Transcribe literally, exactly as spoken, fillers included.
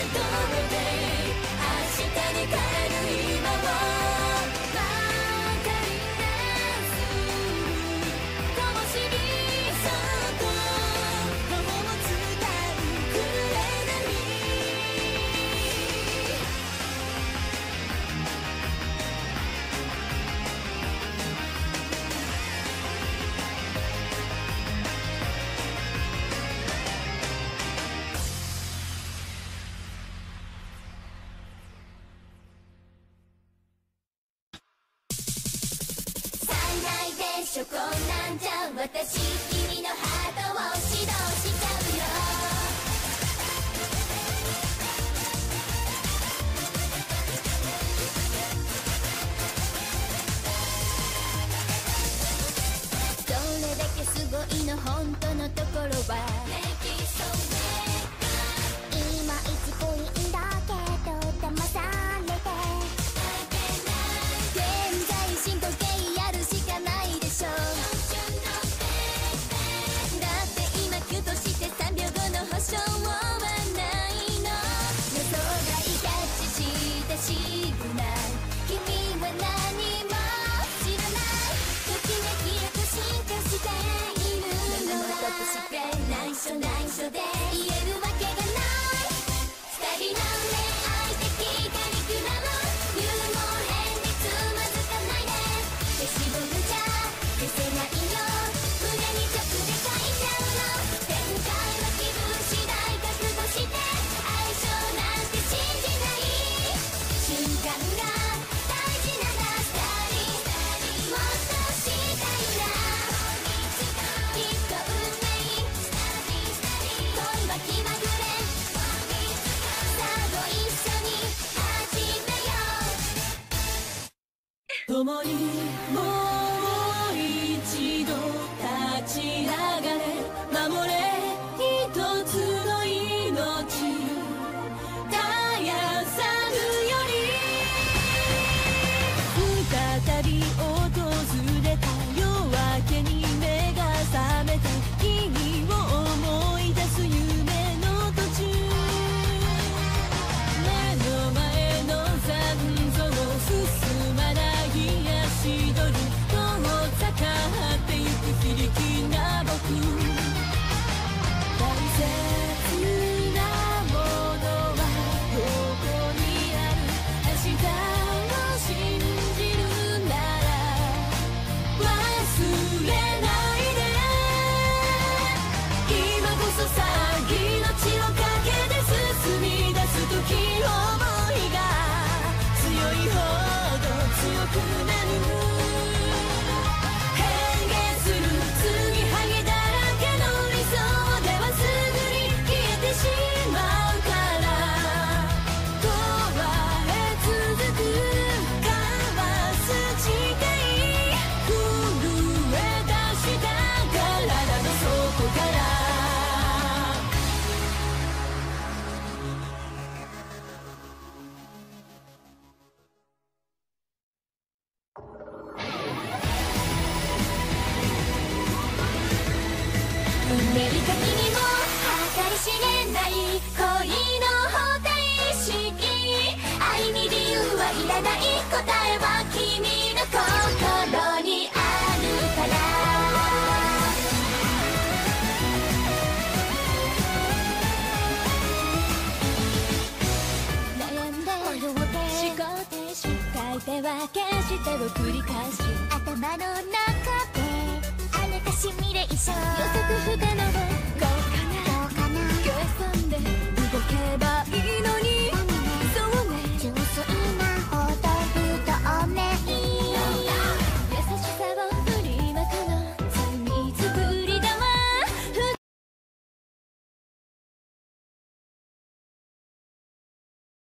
初婚なんじゃ私君のハートを指導しちゃうよ。どれだけすごいの本当のところはいまいちぽいんだけど騙されて現在進行形やるしかないでしょ。だって今キュッとしてさんびょうごの保証はないの。予想外キャッチしたシグナル君は何も知らない。ときめきへと進化しているのはとして内緒内緒で言えるわけがない。二人の恋愛的カリキュラム入門編でつまずかないで。消しゴムじゃ消せないよ。胸に直で書いちゃうの。展開は気分次第覚悟して相性なんて信じない瞬間が大事なんだ。二人もっとしたいな。きっと運命恋は気まぐれ。さあご一緒に始めよう。共にもう一度立ち上がれ。守れ一つの命絶やさぬより。再び訪れた夜明けに目が覚めて君を思い出す夢の途中。目の前の残像進まない足取り遠ざかってゆく非力な僕。大切なものはどこにある。明日を信じるなら忘れないで。今こそさ命をかけて進み出す時。想いが強いほど強くなる。変幻する継ぎはぎだらけの理想ではすぐに消えてしまうから。壊れ続く交わす誓い震え出した体の底から。運命的にも計り知れない恋の方程式。愛に理由はいらない。答えは君の心にあるから。悩んで思考停止書いては消してを繰り返し頭の中であれかシミュレーション予測不可能